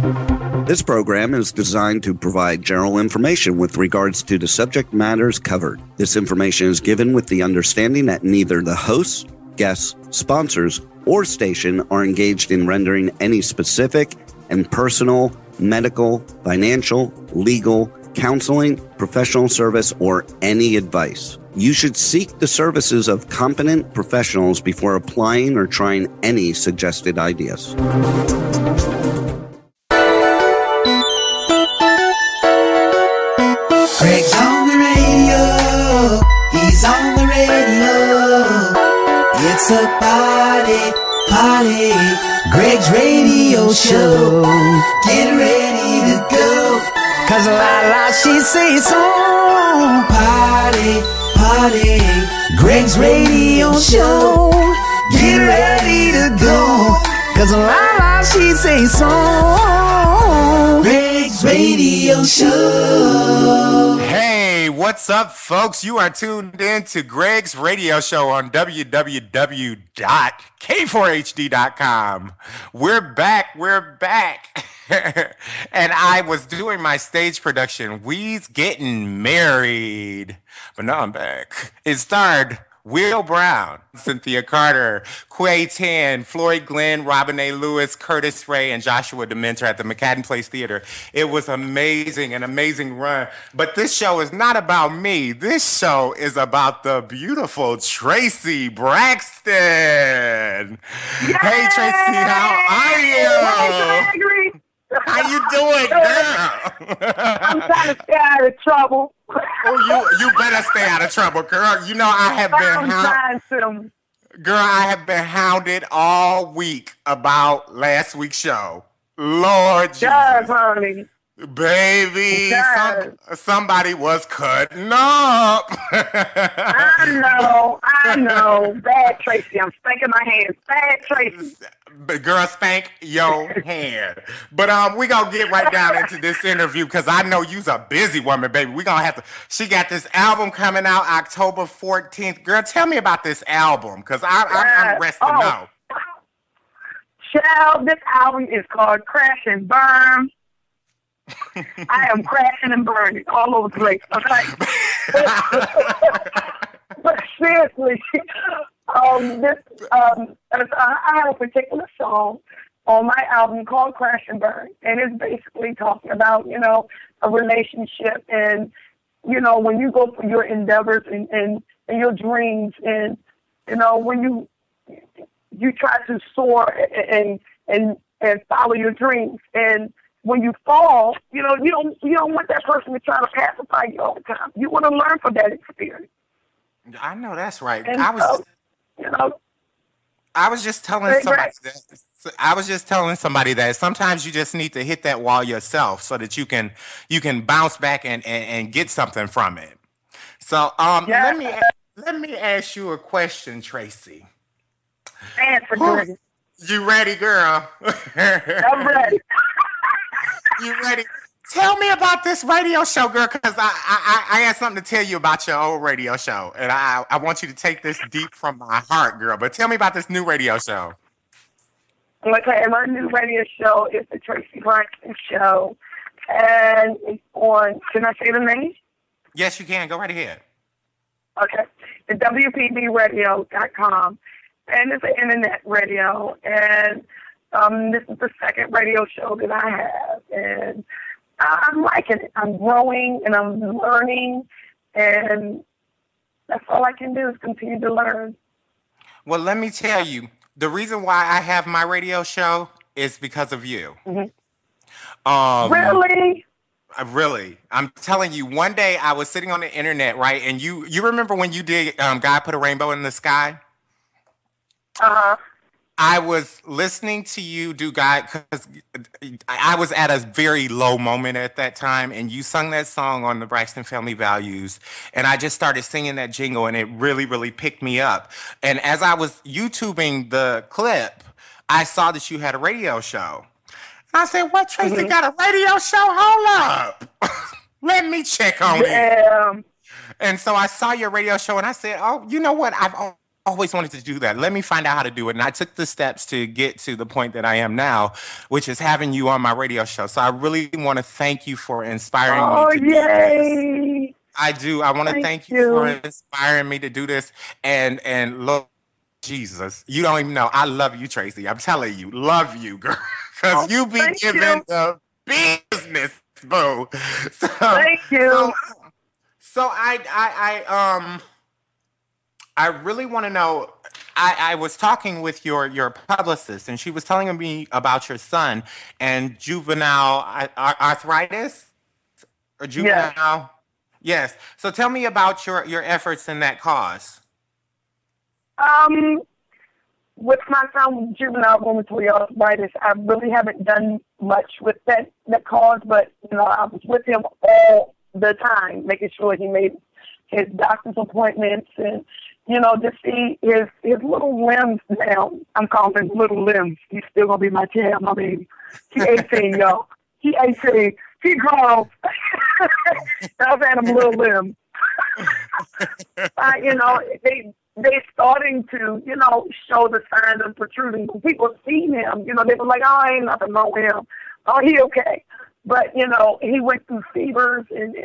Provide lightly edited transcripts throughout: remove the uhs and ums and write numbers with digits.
This program is designed to provide general information with regards to the subject matters covered. This information is given with the understanding that neither the hosts, guests, sponsors, or station are engaged in rendering any specific and personal, medical, financial, legal, counseling, professional service, or any advice. You should seek the services of competent professionals before applying or trying any suggested ideas. Greg's on the radio, he's on the radio. It's a party, Greg's radio show. Get ready to go, 'cause la she says so. Party, Greg's radio show. Get ready to go, 'cause la she says so. Greg's radio show. Hey, what's up, folks? You are tuned in to Greg's radio show on www.k4hd.com. We're back. And I was doing my stage production, We's Getting Married. But now I'm back. It starred Will Brown, Cynthia Carter, Quay Tan, Floyd Glenn, Robin A. Lewis, Curtis Ray, and Joshua Dementor at the McCadden Place Theater. It was amazing, an amazing run. But this show is not about me. This show is about the beautiful Tracy Braxton. Yay! Hey, Tracy, how are you? How you doing, girl? I'm trying to stay out of trouble. Oh, you better stay out of trouble, girl. You know I have been hounded all week about last week's show. Lord Jesus. Yes, honey. Baby, yes. Somebody was cutting up. I know. Bad Tracy. I'm spanking my hands. Bad Tracy. But girl, spank your hand. But we gonna get right down into this interview because I know you's a busy woman, baby. We gonna have to. She got this album coming out October 14th. Girl, tell me about this album because I'm ready to know. Child, this album is called Crash and Burn. I am crashing and burning all over the place. Okay. But seriously, I have a particular song on my album called Crash and Burn, and it's basically talking about, a relationship and, when you go for your endeavors and your dreams and, when you try to soar and follow your dreams, and when you fall, you don't want that person to try to pacify you all the time. You want to learn from that experience. I know that's right. And I was just telling somebody that sometimes you just need to hit that wall yourself so that you can bounce back and get something from it. So let me ask you a question, Tracy. Answer, Jordan. You ready, girl? I'm ready. You ready? Tell me about this radio show, girl, because I had something to tell you about your old radio show, and I want you to take this deep from my heart, girl. But tell me about this new radio show. Okay, my new radio show is the Tracy Braxton Show, and it's on, can I say the name? Yes, you can. Go right ahead. Okay. It's WPBradio.com, and it's an internet radio, and this is the second radio show that I have, and I'm liking it. I'm growing, and I'm learning, and that's all I can do is continue to learn. Well, let me tell you, the reason why I have my radio show is because of you. Mm-hmm. Really? Really. I'm telling you, one day I was sitting on the internet, right, and you remember when you did God Put a Rainbow in the Sky? Uh-huh. I was listening to you do God because I was at a very low moment at that time, and you sung that song on the Braxton Family Values, and I just started singing that jingle, and it really, really picked me up. And as I was YouTubing the clip, I saw that you had a radio show. And I said, what, Tracy got a radio show? Hold up. Let me check on it. And so I saw your radio show, and I said, oh, you know what? I've always wanted to do that. Let me find out how to do it. And I took the steps to get to the point that I am now, which is having you on my radio show. So I really want to thank you for inspiring me Oh, to do this. yay. I do. I want to Thank thank you for you. inspiring me to do this. And look, Jesus, you don't even know. I love you, Tracy. I'm telling you, love you, girl. Oh, Because you be thank giving you. the business, boo. So, Thank so, you. so I really want to know. I was talking with your publicist, and she was telling me about your son and juvenile arthritis or Yes. juvenile. Yes. So tell me about your efforts in that cause. Um, with my son with juvenile rheumatoid arthritis, I really haven't done much with that cause, but I was with him all the time, making sure he made his doctor's appointments and to see his little limbs now. I'm calling him little limbs. He's still gonna be my child, my baby. He 18, y'all. He 18. He grown. I was at him little limbs. They starting to, show the signs of protruding. When people see him, they were like, oh, ain't nothing wrong with him. Oh, he okay. But, he went through fevers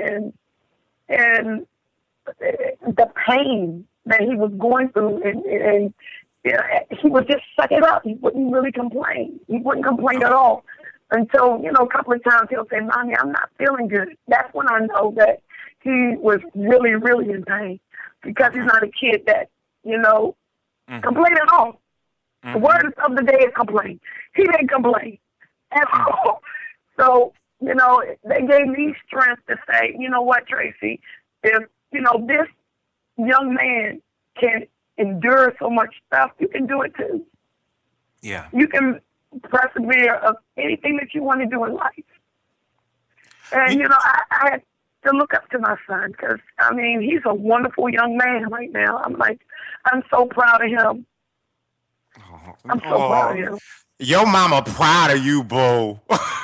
and the pain that he was going through and he would just suck it up. He wouldn't really complain. He wouldn't complain at all. Until, a couple of times he'll say, Mommy, I'm not feeling good. That's when I know that he was really, really in pain because he's not a kid that, complain at all. The word of the day is complain. He didn't complain at all. So, they gave me strength to say, you know what, Tracy, if, this young man can endure so much stuff, you can do it too. Yeah. You can persevere of anything that you want to do in life. And, I had to look up to my son because, he's a wonderful young man right now. I'm so proud of him. I'm so proud of him. Your mama proud of you, boo.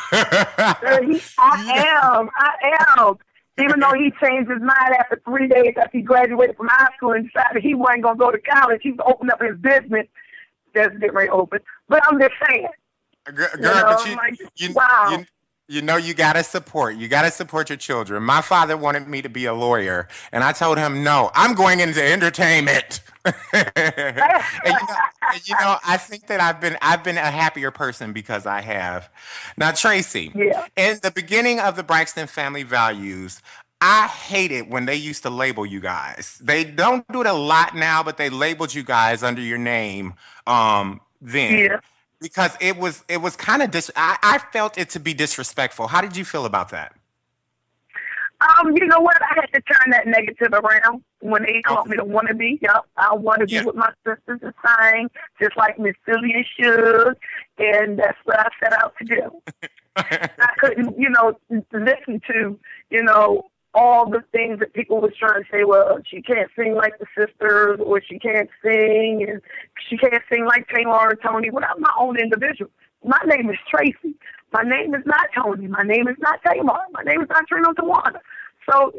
I am. Even though he changed his mind after 3 days after he graduated from high school and decided he wasn't going to go to college, he was opening up his business. That's getting ready to open. But I'm just saying. Girl, but wow. You gotta support. You gotta support your children. My father wanted me to be a lawyer, and I told him no. I'm going into entertainment. and I think that I've been a happier person because I have. Now, Tracy, in the beginning of the Braxton Family Values, I hated when they used to label you guys. They don't do it a lot now, but they labeled you guys under your name then. Yeah. Because it was kind of I felt it to be disrespectful. How did you feel about that? You know what? I had to turn that negative around when they called me the wannabe. Yep, I want to be with my sisters and sing, just like Miss Sylvia should, and that's what I set out to do. I couldn't, listen to, all the things that people was trying to say, well, she can't sing like the sisters, or she can't sing, and she can't sing like Tamar or Tony. Well, I'm my own individual. My name is Tracy. My name is not Tony. My name is not Tamar. My name is not Trina Tawana. So,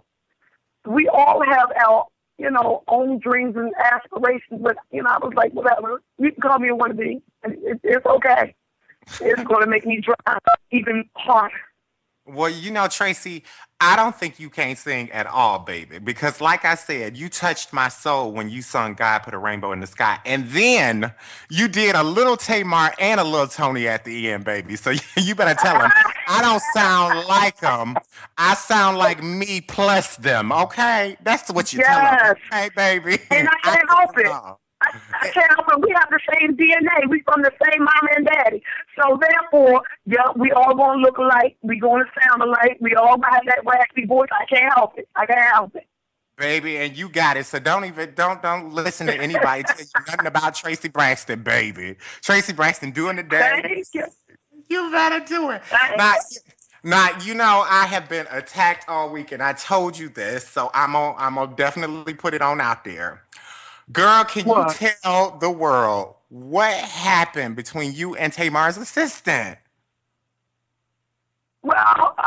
we all have our, own dreams and aspirations, but, I was like, whatever. You can call me a wannabe. It's okay. It's going to make me try even harder. Well, Tracy, I don't think you can't sing at all, baby. Because like I said, you touched my soul when you sung God Put a Rainbow in the Sky. And then you did a little Tamar and a little Tony at the end, baby. So you better tell him, I don't sound like them. I sound like me plus them, okay? That's what you tell him. Okay, baby? And I can't help it. I can't help it. We have the same DNA. We from the same mama and daddy. So therefore, we all gonna look alike. We gonna sound alike. We all have that raspy voice. I can't help it. Baby, and you got it. So don't listen to anybody tell you nothing about Tracy Braxton, baby. Tracy Braxton doing the dance. Thank you. You better do it. Now, I have been attacked all week, and I told you this, so I'm gonna definitely put it on out there. Girl, can you tell the world what happened between you and Tamar's assistant? Well,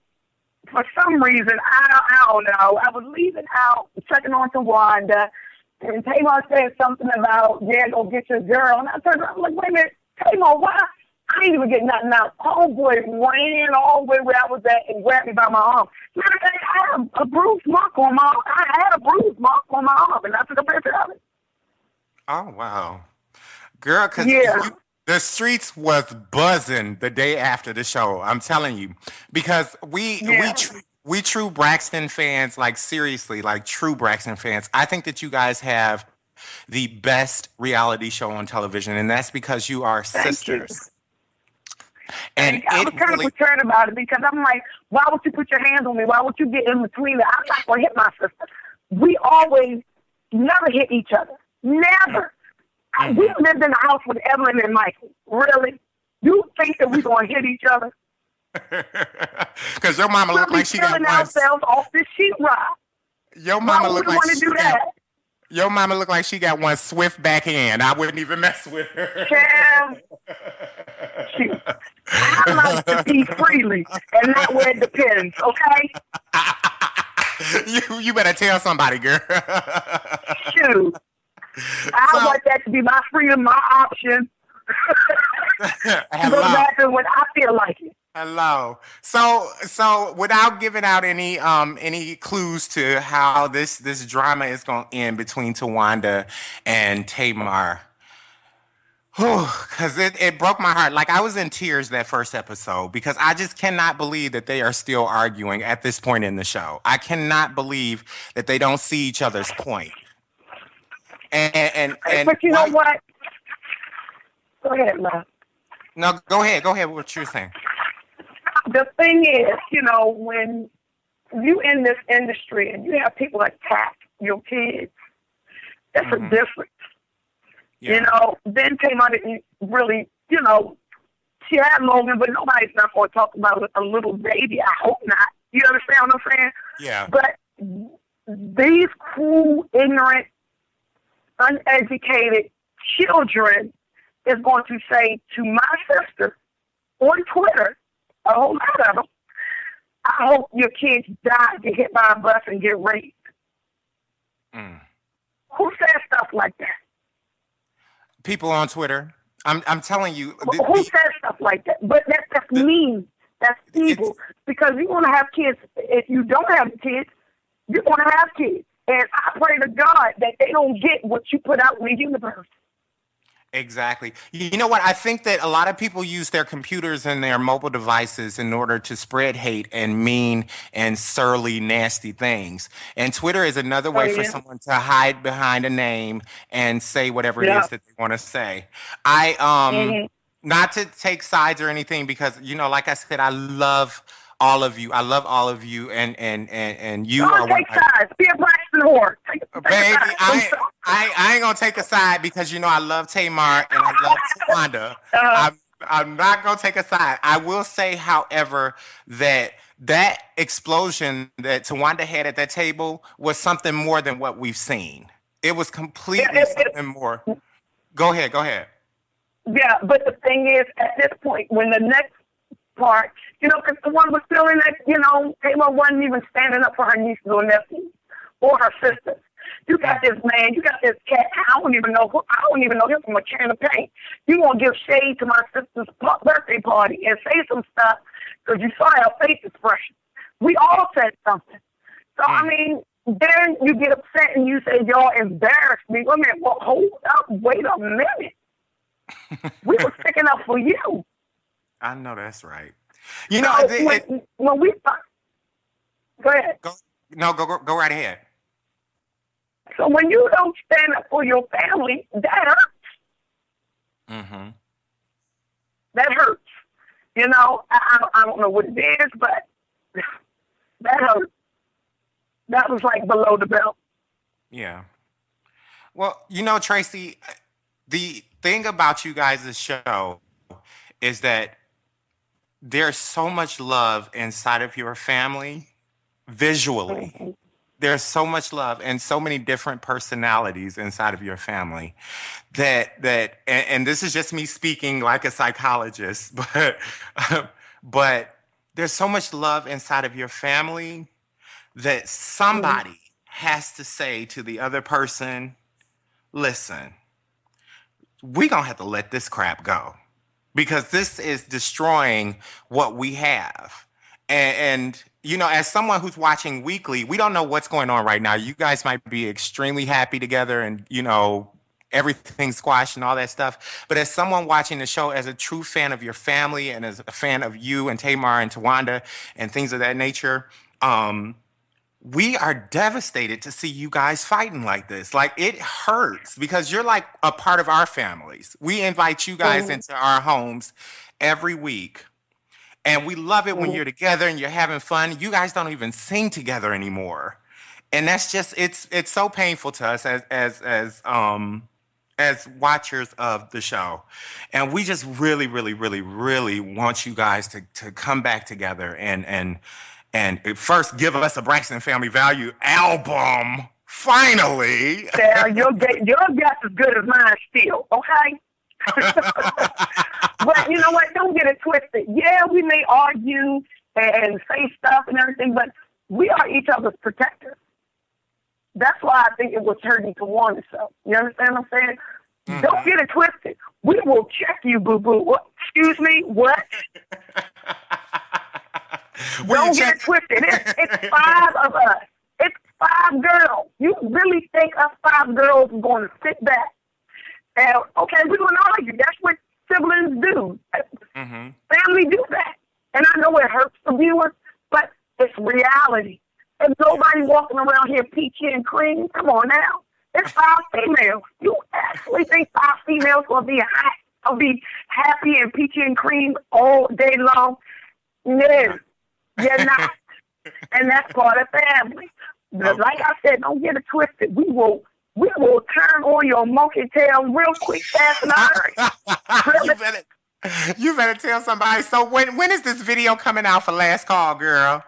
for some reason, I don't know. I was leaving out, checking on to Wanda, And Tamar said something about, yeah, go get your girl. And I turned around, I'm like, wait a minute, Tamar, why? I ain't even get nothing out. Homeboy ran all the way where I was at and grabbed me by my arm. Matter of fact, I had a bruised mark on my arm. I had a bruised mark on my arm, and I took a picture of it. Oh, wow. Girl, because Yeah. the streets was buzzing the day after the show. I'm telling you. Because Yeah. we true Braxton fans, like seriously, like true Braxton fans, I think that you guys have the best reality show on television, and that's because you are Thank you. sisters. And I was it kind really, of concerned about it because I'm like, why would you put your hands on me? Why would you get in between it? I'm not going to hit my sister. We always never hit each other. Never. We lived in the house with Evelyn and Michael. Really? You think that we're going to hit each other? because your mama We'll looked be like she got killing one. ourselves off this sheetrock. Your Why mama would looked we like want to she do got, that? your mama looked like she got one swift backhand. I wouldn't even mess with her. Child, shoot. I like to pee freely and not where it depends, okay? you better tell somebody, girl. Shoot. I want that to be my freedom, my option. Go Hello. back to when I feel like it. Hello. So without giving out any clues to how this drama is going to end between Tawanda and Tamar, because it broke my heart. Like I was in tears that first episode because I just cannot believe that they are still arguing at this point in the show. I cannot believe that they don't see each other's point. And But you know what? Go ahead, love. No, go ahead. Go ahead with what you're saying. The thing is, you know, when you in this industry and you have people attack your kids, that's a difference. Yeah. You know, then Tamar didn't really, you know, she had Logan, but nobody's not going to talk about a little baby. I hope not. You understand what I'm saying? Yeah. But these cruel, ignorant, uneducated children is going to say to my sister on Twitter, a whole lot of them, I hope your kids die, get hit by a bus, and get raped. Who says stuff like that? People on Twitter. I'm telling you. Who says stuff like that? But that's mean. That's evil. Because you want to have kids. If you don't have kids, you're going to have kids. And I pray to God that they don't get what you put out in the universe. Exactly. You know what? I think that a lot of people use their computers and their mobile devices in order to spread hate and mean and surly, nasty things. And Twitter is another way for someone to hide behind a name and say whatever it is that they want to say. Not to take sides or anything, because, you know, like I said, I love all of you. I love all of you, and you Don't are take sides. Be a Braxton whore. Take baby, a side. I ain't gonna take a side because, you know, I love Tamar and I love Tawanda. I'm not gonna take a side. I will say, however, that explosion that Tawanda had at that table was something more than what we've seen. It was completely something more. Go ahead. Yeah, but the thing is, at this point, when the next part, you know, because the one was feeling that, you know, Tamar wasn't even standing up for her nieces or nephews or her sisters. You got this man, you got this cat. I don't even know him from a can of paint. You gonna give shade to my sister's birthday party and say some stuff because you saw her face expression. We all said something. So I mean, then you get upset and you say y'all embarrassed me. Wait a minute, well, hold up, wait a minute. We were sticking up for you. I know that's right. You know, when we go ahead. Go right ahead. So when you don't stand up for your family, that hurts. That hurts. You know, I don't know what it is, but that hurts. That was like below the belt. Yeah. Well, you know, Tracy, the thing about you guys' show is that there's so much love inside of your family visually. There's so much love and so many different personalities inside of your family that and this is just me speaking like a psychologist, but there's so much love inside of your family that somebody has to say to the other person, listen, we gonna have to let this crap go because this is destroying what we have. And you know, as someone who's watching weekly, we don't know what's going on right now. You guys might be extremely happy together and, you know, everything squashed and all that stuff. But as someone watching the show, as a true fan of your family and as a fan of you and Tamar and Tawanda and things of that nature, we are devastated to see you guys fighting like this. Like, it hurts because you're like a part of our families. We invite you guys into our homes every week. And we love it when you're together and you're having fun. You guys don't even sing together anymore. And that's just, it's so painful to us as watchers of the show. And we just really, really, really, really want you guys to come back together and first give us a Braxton Family Value album. Finally. Yeah, your guess is good as mine still, okay? But you know what? Don't get it twisted. Yeah, we may argue and say stuff and everything, but we are each other's protectors. That's why I think it was hurting to warn itself. You understand what I'm saying? Mm-hmm. Don't get it twisted. We will check you, boo-boo. What? Excuse me? What? Don't get it twisted. It's 5 of us. It's 5 girls. You really think us 5 girls are going to sit back? And, okay, we're going to argue. That's what siblings do. Mm-hmm. Family do that. And I know it hurts the viewers, but it's reality. There's nobody walking around here peachy and cream. Come on now. It's 5 females. You actually think 5 females will be hot, will be happy and peachy and cream all day long? No, you're not. And that's part of family. But like I said, don't get it twisted. We will turn on your monkey tail real quick, fast and hurry. You better tell somebody. So when is this video coming out for Last Call, girl?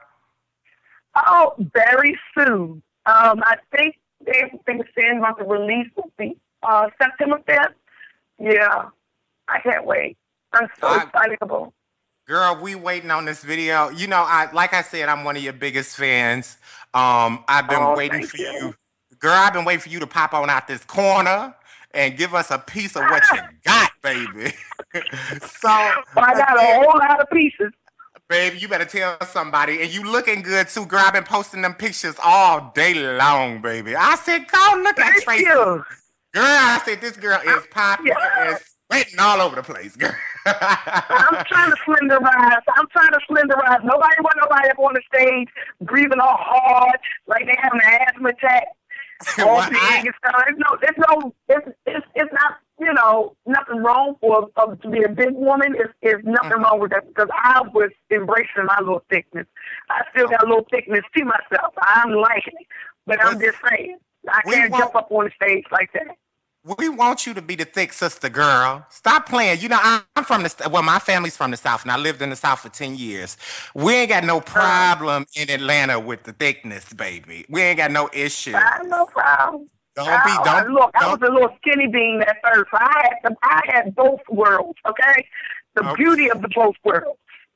Oh, very soon. I think they're saying about the release will be September 5th. Yeah, I can't wait. I'm so excited about it. Girl, we waiting on this video. You know, like I said, I'm one of your biggest fans. I've been waiting for you. Girl, I've been waiting for you to pop on out this corner and give us a piece of what you got, baby. So I got a whole lot of pieces. Baby, you better tell somebody. And you looking good, too. Girl, I've been posting them pictures all day long, baby. I said, go look at Tracy. Girl, I said, this girl is popping and sweating all over the place, girl. I'm trying to slenderize. Nobody up on the stage breathing all hard like they having an asthma attack. All big and stuff. It's not, you know, nothing wrong to be a big woman. It's nothing wrong with that because I was embracing my little thickness. I still got a little thickness to myself. I'm liking it. But I'm just saying, I can't jump up on the stage like that. We want you to be the thick sister, girl. Stop playing. You know, I'm from my family's from the South, and I lived in the South for 10 years. We ain't got no problem in Atlanta with the thickness, baby. We ain't got no issue. I have no problem. Look, I was a little skinny bean at first. I had both worlds, okay? The beauty of the both worlds.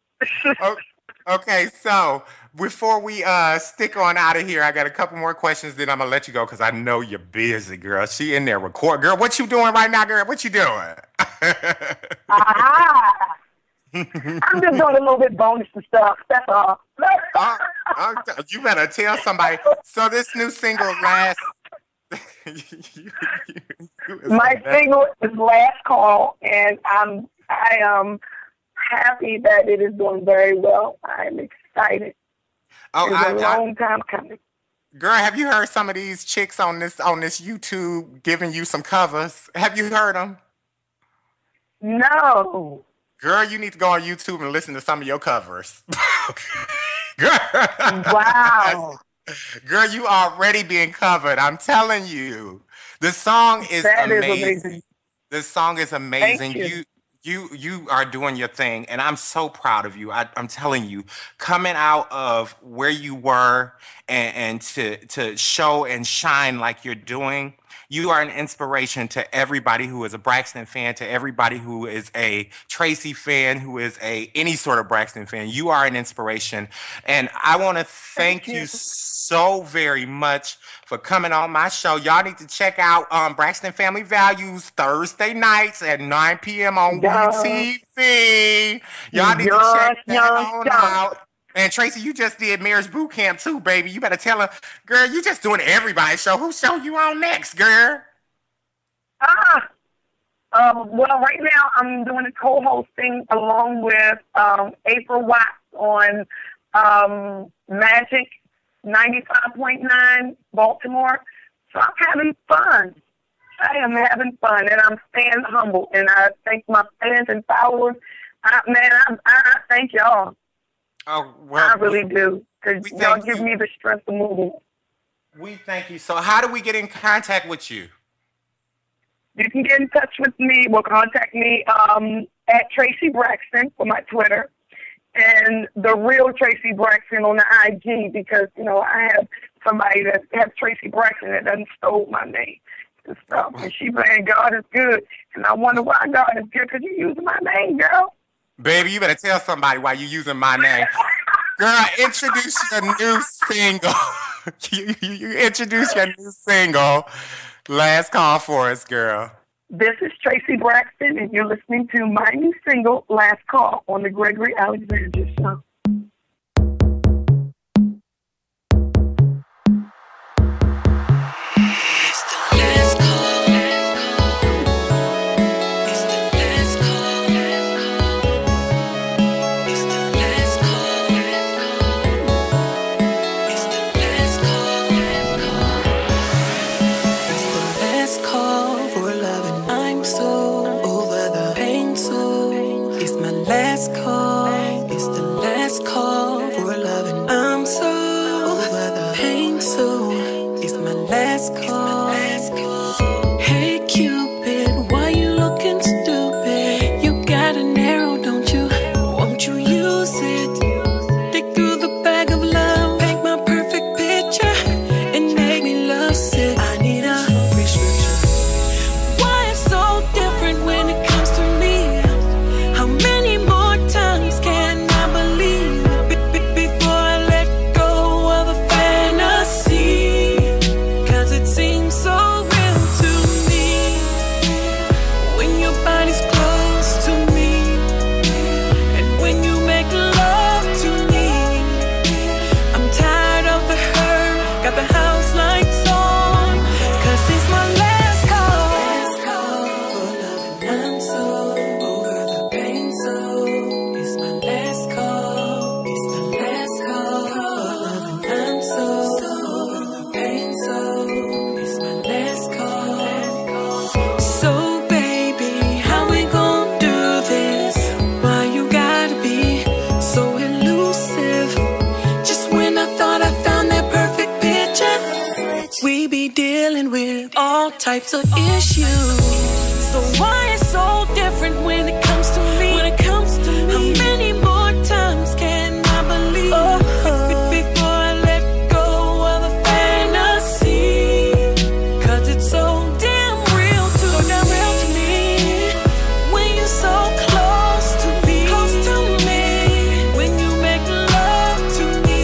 Okay, so before we stick on out of here, I got a couple more questions, then I'm going to let you go because I know you're busy, girl. She in there recording. Girl, what you doing right now, girl? What you doing? I'm just doing a little bit bonus and stuff. That's all. You better tell somebody. So this new single, Last... My single is Last Call, and I am happy that it is doing very well. I'm excited. It's a long time coming. Girl, have you heard some of these chicks on this YouTube giving you some covers? Have you heard them? No. Girl, you need to go on YouTube and listen to some of your covers. Girl. Wow. Girl, you already being covered. I'm telling you. The song is amazing. The song is amazing. Thank you. You are doing your thing, and I'm so proud of you. I'm telling you, coming out of where you were and to show and shine like you're doing, You are an inspiration to everybody who is a Braxton fan, to everybody who is a Tracy fan, who is any sort of Braxton fan. You are an inspiration. And I want to thank you so very much for coming on my show. Y'all need to check out Braxton Family Values Thursday nights at 9 p.m. on WeTV. Y'all need to check that on out. And Tracy, you just did Marriage Boot Camp too, baby. You better tell her, girl, you just doing everybody's show. Whose show you on next, girl? Well, right now I'm doing a co-hosting along with April Watts on Magic 95.9 Baltimore. So I'm having fun. I am having fun, and I'm staying humble. And I thank my fans and followers. I thank y'all. Oh, well, I really do, because y'all give me the strength to move. We thank you. So how do we get in contact with you? You can get in touch with me. Well, contact me at Tracy Braxton for my Twitter, and the real Tracy Braxton on the IG, because, you know, I have somebody that has Tracy Braxton that doesn't stole my name and stuff. And she saying God is good, and I wonder why God is good, because you're using my name, girl. Baby, you better tell somebody why you're using my name. Girl, introduce your new single. you introduce your new single. Last call for us, girl. This is Tracy Braxton, and you're listening to my new single, Last Call, on the Gregory Alexander Show. Types of issues. So why it's so different when it comes to me? When it comes to me, how many more times can I believe before I let go of a fantasy? 'Cause it's so damn real to me. When you're so close to me, when you make love to me.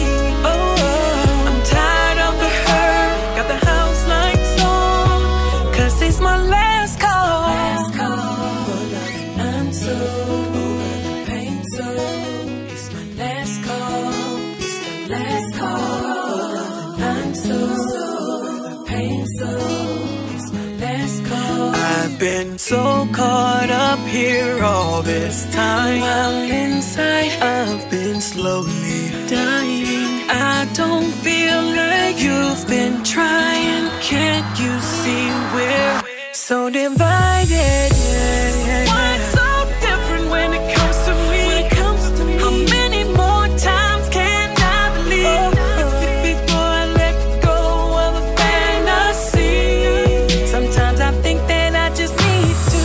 I'm tired of the hurt. Got the house lights on. 'Cause it's my last call. Last call for love and answer. Over the pain, so it's my last call. It's the last call for love and answer. Over the pain, so it's my last call. I've been so caught up here all this time, while inside I've been slowly dying. I don't feel like you've been trying. Can't you see we're so divided? Why it's so different when it comes to me? How many more times can I believe before I let go of a fantasy? Sometimes I think that I just need to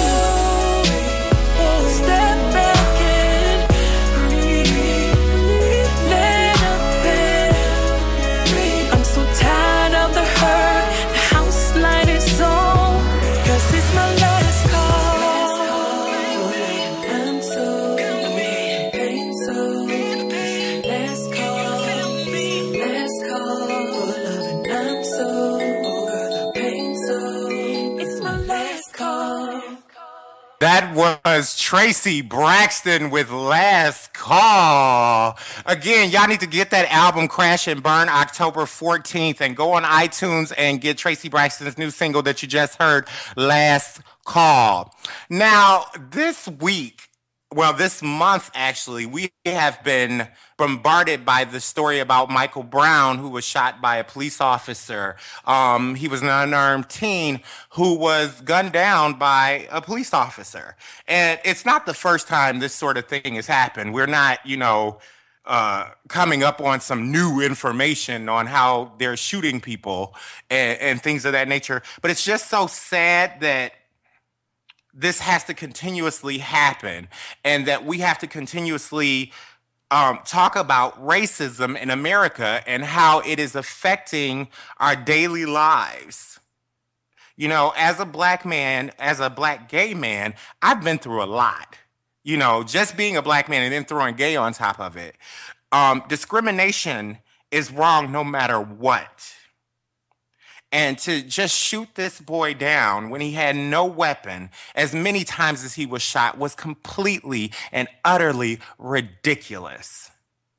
step back and breathe. Let up and breathe. I'm so tired of the hurt. The house lighted was Tracy Braxton with Last Call. Again, y'all need to get that album Crash and Burn October 14th and go on iTunes and get Tracy Braxton's new single that you just heard, Last Call. Now, this month actually, we have been bombarded by the story about Michael Brown, who was shot by a police officer. He was an unarmed teen who was gunned down by a police officer. And it's not the first time this sort of thing has happened. We're not, coming up on some new information on how they're shooting people and things of that nature. But it's just so sad that this has to continuously happen and that we have to continuously talk about racism in America and how it is affecting our daily lives. You know, as a black man, as a black gay man, I've been through a lot. You know, just being a black man and then throwing gay on top of it. Discrimination is wrong no matter what. And to just shoot this boy down when he had no weapon as many times as he was shot was completely and utterly ridiculous.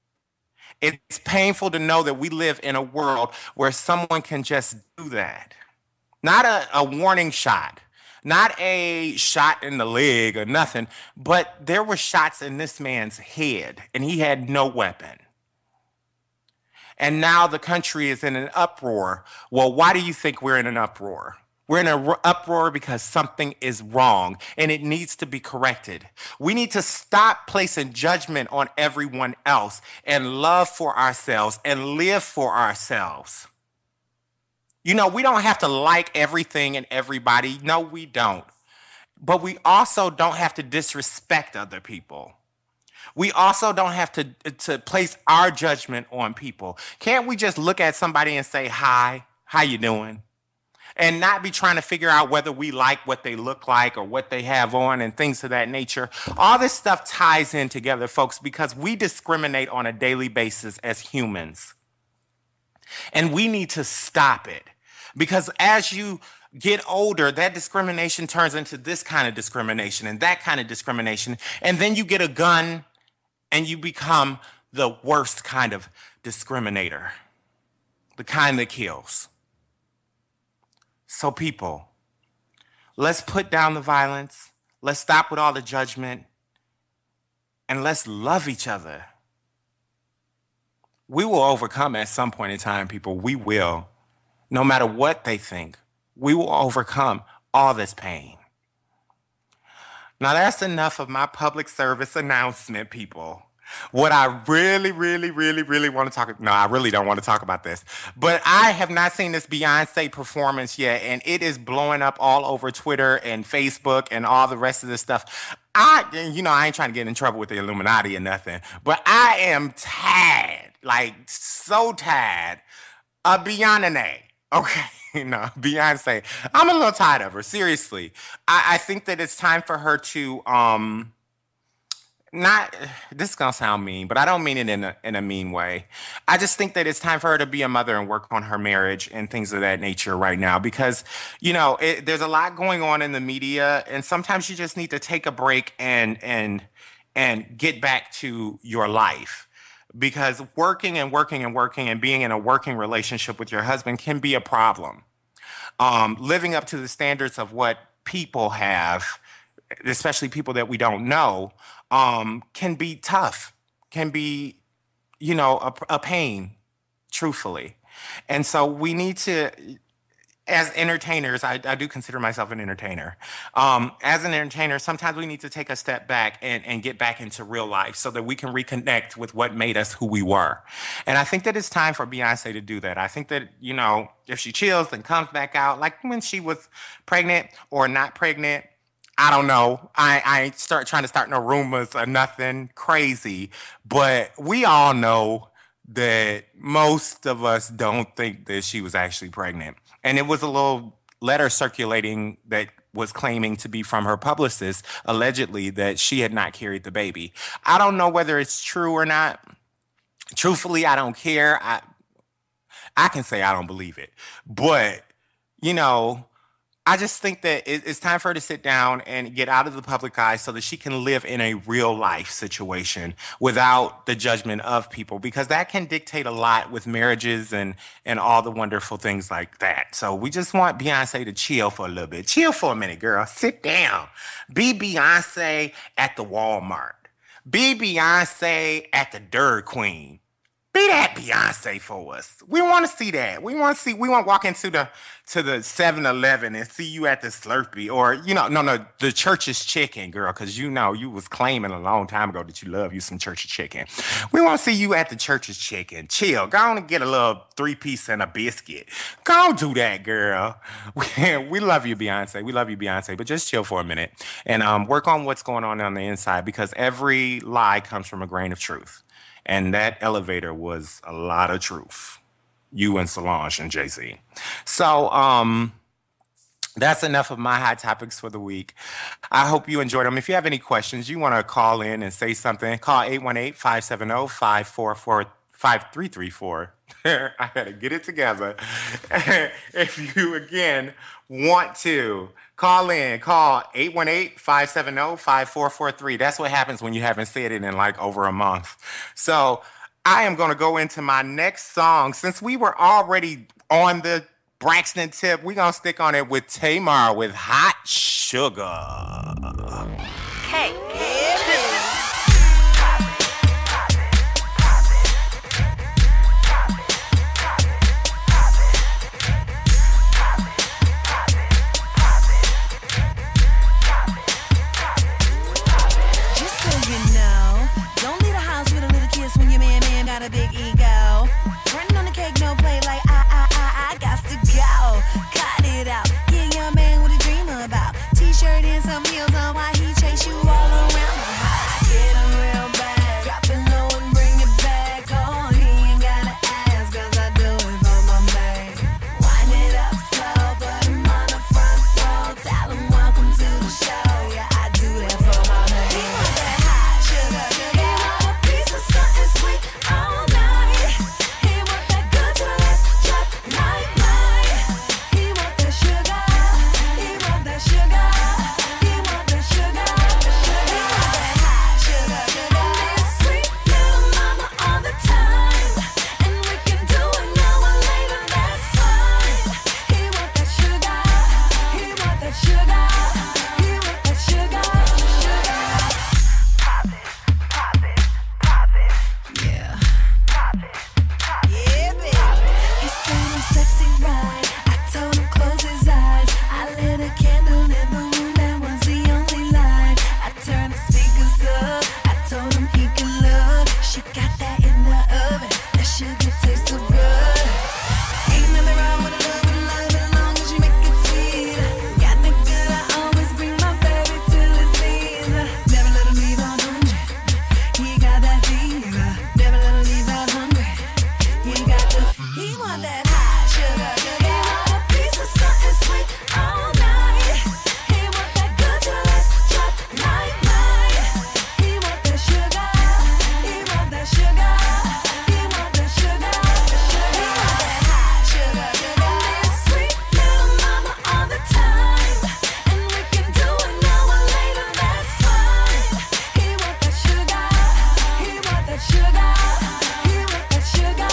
It's painful to know that we live in a world where someone can just do that. Not a warning shot, not a shot in the leg or nothing, but there were shots in this man's head and he had no weapon. And now the country is in an uproar. Well, why do you think we're in an uproar? We're in an uproar because something is wrong and it needs to be corrected. We need to stop placing judgment on everyone else and love for ourselves and live for ourselves. You know, we don't have to like everything and everybody. No, we don't. But we also don't have to disrespect other people. We also don't have to place our judgment on people. Can't we just look at somebody and say, hi, how you doing? And not be trying to figure out whether we like what they look like or what they have on and things of that nature. All this stuff ties in together, folks, because we discriminate on a daily basis as humans. And we need to stop it. Because as you get older, that discrimination turns into this kind of discrimination and that kind of discrimination. And then you get a gun and you become the worst kind of discriminator, the kind that kills. So people, let's put down the violence. Let's stop with all the judgment. And let's love each other. We will overcome at some point in time, people. We will. No matter what they think, we will overcome all this pain. Now, that's enough of my public service announcement, people. What I really want to talk about, no, I really don't want to talk about this, but I have not seen this Beyonce performance yet, and it is blowing up all over Twitter and Facebook and all the rest of this stuff. I ain't trying to get in trouble with the Illuminati or nothing, but I am tired, like so tired of Beyonce. Okay. No, Beyonce. I'm a little tired of her, seriously. I think that it's time for her to, this is going to sound mean, but I don't mean it in a mean way. I just think that it's time for her to be a mother and work on her marriage and things of that nature right now because, there's a lot going on in the media and sometimes you just need to take a break and get back to your life. Because working and being in a working relationship with your husband can be a problem. Living up to the standards of what people have, especially people that we don't know, can be tough, can be, a pain, truthfully. And so we need to, as entertainers, I do consider myself an entertainer. As an entertainer, sometimes we need to take a step back and get back into real life so that we can reconnect with what made us who we were. And I think that it's time for Beyonce to do that. I think that, if she chills and comes back out, like when she was pregnant or not pregnant, I don't know. I ain't trying to start no rumors or nothing crazy, but we all know that most of us don't think that she was actually pregnant. And it was a little letter circulating that was claiming to be from her publicist, allegedly, that she had not carried the baby. I don't know whether it's true or not. Truthfully, I don't care. I can say I don't believe it. But, I just think that it's time for her to sit down and get out of the public eye so that she can live in a real life situation without the judgment of people, because that can dictate a lot with marriages and all the wonderful things like that. So we just want Beyonce to chill for a little bit. Chill for a minute, girl. Sit down. Be Beyonce at the Walmart. Be Beyonce at the Dairy Queen. Be that Beyonce for us. We want to see that. We want to walk into the 7-Eleven and see you at the Slurpee, or the Church's Chicken, girl, because you was claiming a long time ago that you love you some Church's Chicken. We want to see you at the Church's Chicken. Chill. Go on and get a little 3-piece and a biscuit. Go on, do that, girl. We love you, Beyonce. We love you, Beyonce, but just chill for a minute and work on what's going on the inside, because every lie comes from a grain of truth. And that elevator was a lot of truth. You and Solange and Jay-Z. So that's enough of my hot topics for the week. I hope you enjoyed them. If you have any questions, you want to call in and say something, call 818-570-5334. I gotta get it together. If you, again, want to call in, call 818-570-5443. That's what happens when you haven't said it in like over a month. So I am going to go into my next song. Since we were already on the Braxton tip, we're going to stick on it with Tamar with Hot Sugar. Hey, got a big ego. Running on the cake, no play like I got to go. Cut it out. Yeah, your man with a dream about. T-shirt and some heels on while he chase you all around the house. Get him real bad. Drop it low and bring it back. Oh, he ain't gotta ask, cause I do it for my man. Wind it up slow, put him on the front row. Tell him welcome to the show. Yeah, I do that for my man. He want that hot sugar. He want a piece of something sweet. All night, he want that good to last, drop night. He want that sugar, he want that sugar, he want that sugar, he want that hot sugar. It's sweet little mama all the time, and we can do it now or later, that's fine. He want that sugar, he want that sugar, he want that sugar, sugar. Pop it, pop it, pop it, yeah. Yeah, baby. He said I'm sexy, right? I told him close his eyes. I lit a candle in the room, that was the only light. I turned the speakers up. I told him he could look. She got that in the oven. That sugar tastes so good. Ain't nothing wrong with a little bit of love, as long as you make it sweet. Got the good, I always bring my baby to his knees. Never let him leave out hungry. He got that fever. Never let him leave out hungry. He want that hot sugar. He want a piece of something sweet all night. He want that good to last, drop night. He want that sugar. He want that sugar. He want that sugar. He want that hot sugar. It's sweet little mama all the time, and we can do it now or later, that's fine. He want that sugar. He want that sugar. He want that sugar.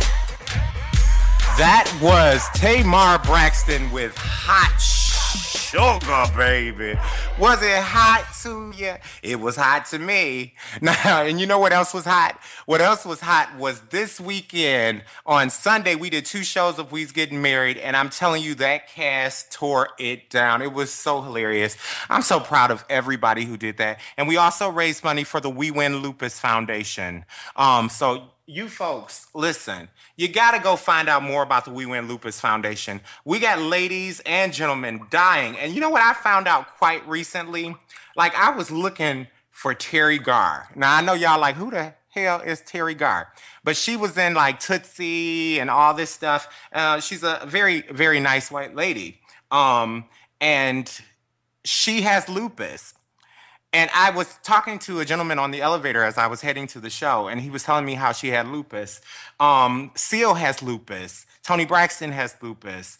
That was Tamar Braxton with Hot sugar, baby. Was it hot to you? It was hot to me. Now, and you know what else was hot? What else was hot was this weekend on Sunday, we did 2 shows of We's Getting Married, and I'm telling you, that cast tore it down. It was so hilarious. I'm so proud of everybody who did that. And we also raised money for the We Win Lupus Foundation. So you folks, listen, you got to go find out more about the We Win Lupus Foundation. We got ladies and gentlemen dying. And you know what I found out quite recently? Like, I was looking for Terry Garr. Now, I know y'all like, who the hell is Terry Garr? But she was in like Tootsie and all this stuff. She's a very, very nice white lady. And she has lupus. And I was talking to a gentleman on the elevator as I was heading to the show, and he was telling me how she had lupus. Seal has lupus. Toni Braxton has lupus.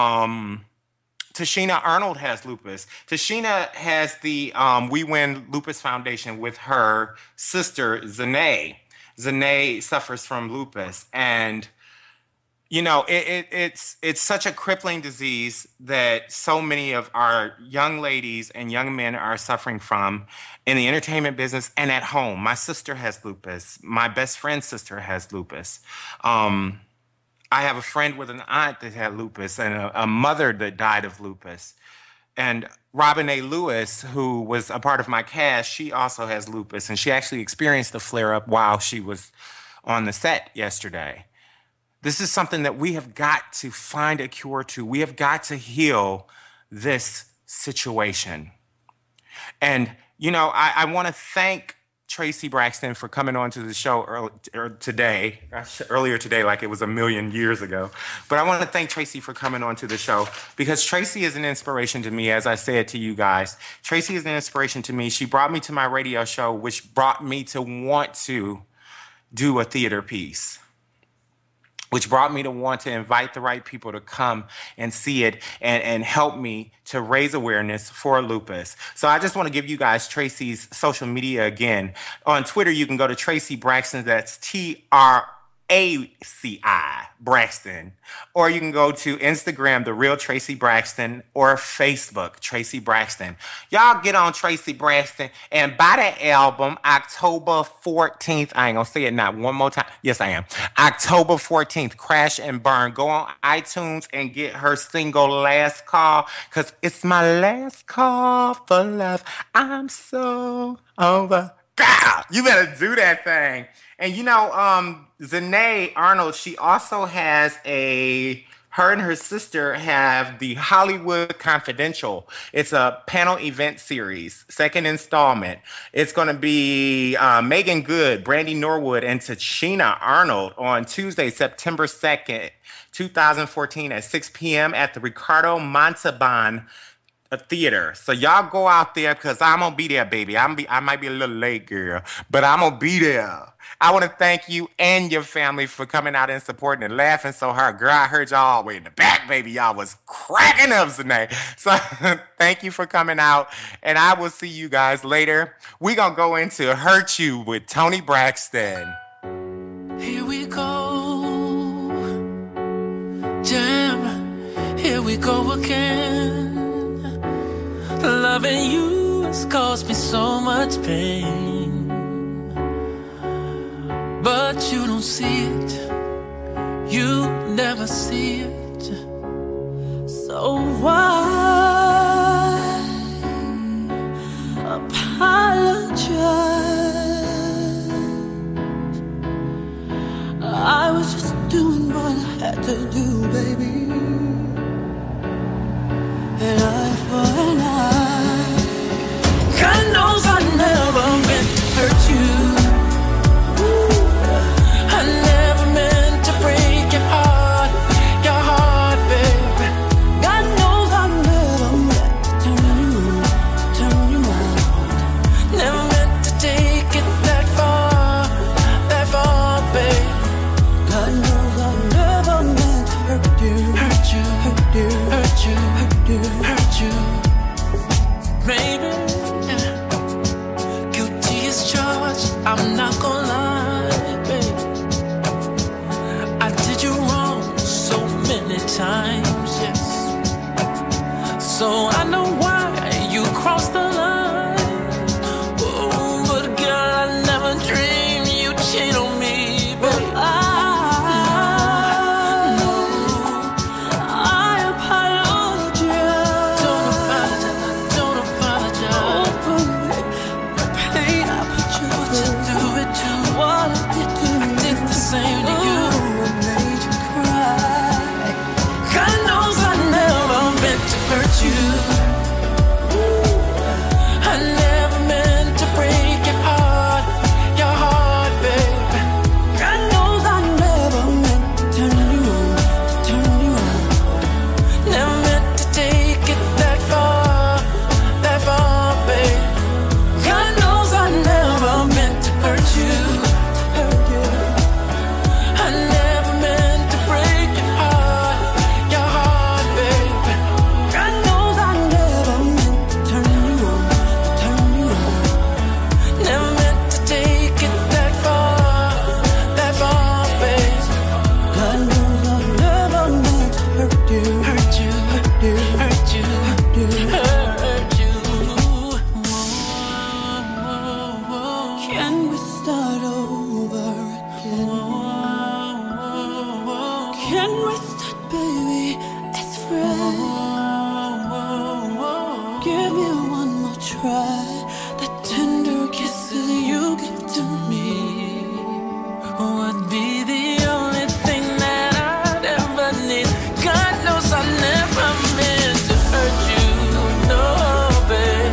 Tashina Arnold has lupus. Tashina has the We Win Lupus Foundation with her sister, Zanae. Zanae suffers from lupus. And you know, it's such a crippling disease that so many of our young ladies and young men are suffering from in the entertainment business and at home. My sister has lupus. My best friend's sister has lupus. I have a friend with an aunt that had lupus and a mother that died of lupus. And Robin A. Lewis, who was a part of my cast, she also has lupus, and she actually experienced a flare-up while she was on the set yesterday. This is something that we have got to find a cure to. We have got to heal this situation. And, you know, I want to thank Tracy Braxton for coming on to the show earlier today, like it was a million years ago. But I want to thank Tracy for coming on to the show because Tracy is an inspiration to me, as I said to you guys. Tracy is an inspiration to me. She brought me to my radio show, which brought me to want to do a theater piece, which brought me to want to invite the right people to come and see it and help me to raise awareness for lupus. So I just want to give you guys Tracy's social media again. On Twitter, you can go to Tracy Braxton. That's TRACI Braxton. Or you can go to Instagram, The Real Tracy Braxton, or Facebook, Tracy Braxton. Y'all get on Tracy Braxton and buy that album October 14th. I ain't gonna say it not one more time. Yes, I am. October 14th, Crash and Burn. Go on iTunes and get her single Last Call, because it's my last call for love. I'm so over. God, you better do that thing. And you know, Zanae Arnold, she also has her and her sister have the Hollywood Confidential. It's a panel event series, second installment. It's going to be Megan Good, Brandy Norwood, and Tashina Arnold on Tuesday, September 2nd, 2014 at 6 p.m. at the Ricardo Montalban Theater. So y'all go out there because I'm going to be there, baby. I might be a little late, girl, but I'm going to be there. I want to thank you and your family for coming out and supporting and laughing so hard. Girl, I heard y'all all the way in the back, baby. Y'all was cracking up tonight. So thank you for coming out, and I will see you guys later. We're going to go into Hurt You with Toni Braxton. Here we go. Damn, here we go again. Loving you has caused me so much pain. But you don't see it, you never see it. So why apologize? I was just doing what I had to do, baby. And eye for an eye. God knows I never meant to hurt you. I never meant to break your heart, baby. God knows I never meant to turn you out. Never meant to take it that far, baby. God knows I never meant to hurt you, baby. Guilty as charged, I'm not gonna lie, baby. I did you wrong so many times, yes. So I know why you crossed the line. Oh, but girl, I never dreamed you'd cheat on me. But I apologize. Don't apologize. The pain I put you through, do it too. What I did to you, I did the same to you. I made you cry. God knows I never meant to hurt you. I never meant to break your heart, baby. God knows I never meant to turn you on, Never meant to take it that far, baby. God knows I never meant to hurt you. I never meant to break your heart, baby. God knows I never meant to turn you on. Never meant to take it that far, baby. God knows I never meant to hurt you. Can we start over again? Can we start, baby, as friends? Give me one more try. The tender kisses you give to me would be the only thing that I'd ever need. God knows I never meant to hurt you, no, baby.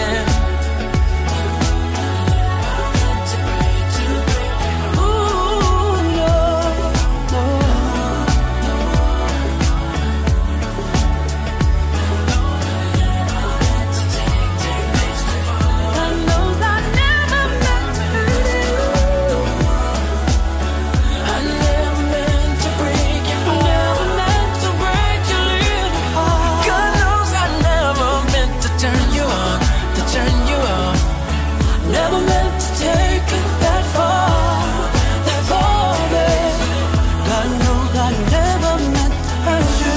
Never meant to take it that far, baby. God knows I never meant to hurt you.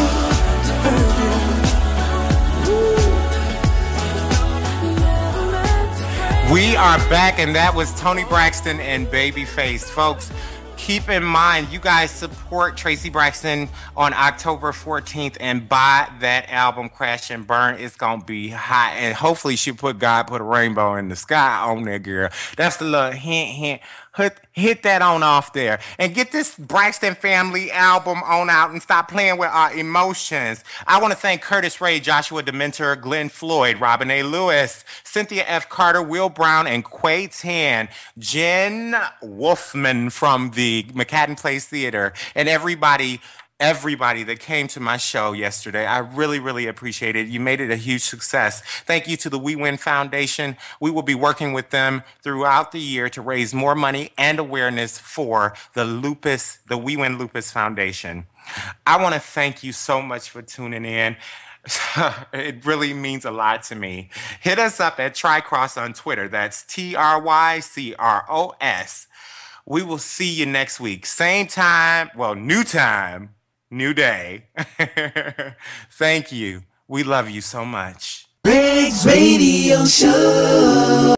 We are back, and that was Toni Braxton and Babyface. Folks, keep in mind, you guys support Tracy Braxton on October 14th and buy that album, Crash and Burn. It's going to be hot, and hopefully she put a rainbow in the sky on there, girl. That's the little hint. Hit that on off there. And get this Braxton family album on out and stop playing with our emotions. I want to thank Curtis Ray, Joshua Dementor, Glenn Floyd, Robin A. Lewis, Cynthia F. Carter, Will Brown, and Quay Tan, Jen Wolfman from the McCadden Place Theater, and everybody that came to my show yesterday. I really, really appreciate it. You made it a huge success. Thank you to the We Win Foundation. We will be working with them throughout the year to raise more money and awareness for the We Win Lupus Foundation. I want to thank you so much for tuning in. It really means a lot to me. Hit us up at Tricross on Twitter. That's TRYCROS. We will see you next week. Same time, new time, new day. Thank you. We love you so much. Greg's Radio Show.